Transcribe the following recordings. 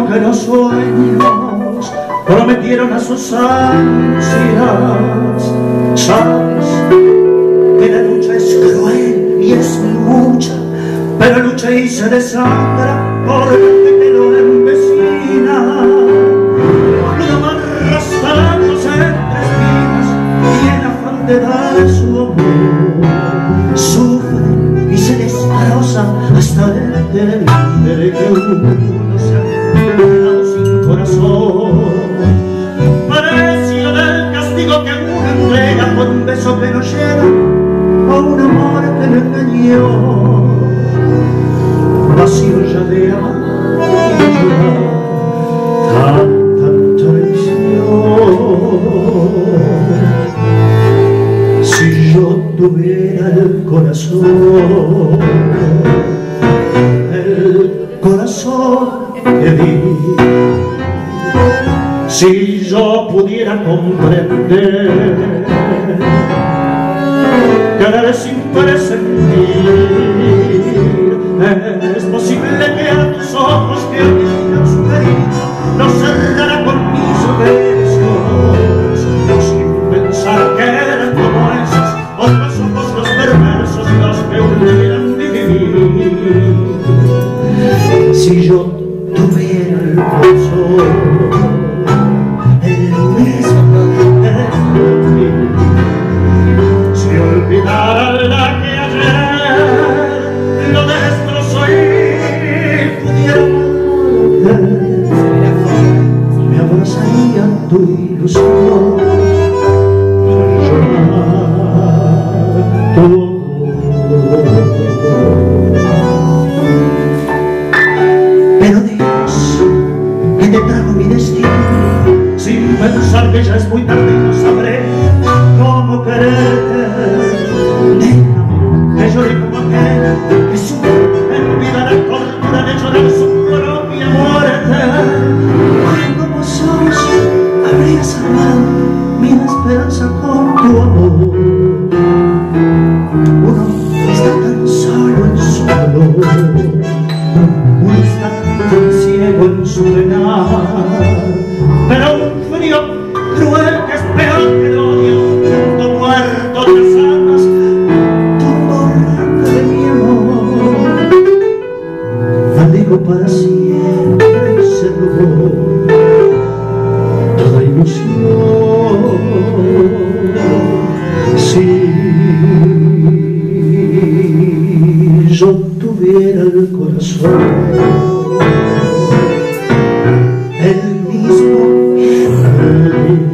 que los sueños prometieron a sus ansias. Sabes que la lucha es cruel y es mucha, pero lucha y se desangra por la que lo empecina. Lo van arrastrándose entre espinas y en afán de dar su amor sufre y se destroza hasta entender que uno se ha quedado sin corazón. Precio del castigo que uno entrega por un beso que no llega o un amor que lo engañó. Vacío ya de amor y llorar tanta traición. Si yo tuviera el corazón que di, si yo pudiera comprender, querer sin presentir, es posible que a tus ojos que admiran su cariño los cerrara con mis besos, sin pensar que eran como esos otros ojos los perversos los que hundieran mi vivir. Si yo tuviera el corazón, el mismo de mí, si olvidara la que ayer lo destrozó y pudiera volver, me abrazaría tu ilusión para llorar tu amor. Pero Dios, que te trajo mi destino, sin pensar que ya es muy tarde y no sabré cómo quererte. Déjame que llore como aquel que sufre en vida la tortura de llorar su propia muerte. Como sos, habría salvado mi esperanza con tu amor. Uno está tan solo en su dolor, uno está tan ciego en su penar, pero un frío cruel que es peor que el odio, tanto muerto de las almas, tu de mi amor, maldigo para siempre se robó toda ilusión. Si yo tuviera el corazón, el mismo que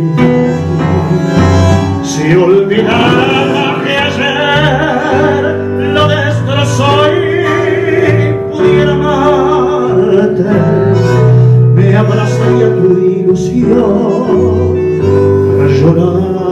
si olvidara que ayer lo destrozó y pudiera amarte, me abrazaría tu ilusión para llorar